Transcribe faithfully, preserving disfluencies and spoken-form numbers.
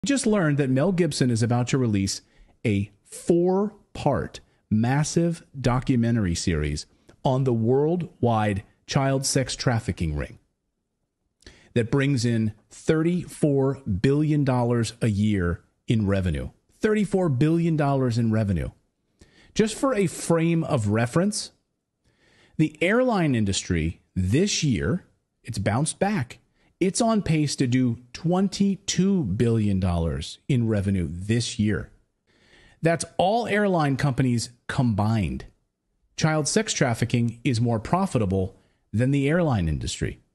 Just learned that Mel Gibson is about to release a four-part massive documentary series on the worldwide child sex trafficking ring that brings in thirty-four billion dollars a year in revenue. thirty-four billion dollars in revenue. Just for a frame of reference, the airline industry this year, it's bounced back. It's on pace to do twenty-two billion dollars in revenue this year. That's all airline companies combined. Child sex trafficking is more profitable than the airline industry.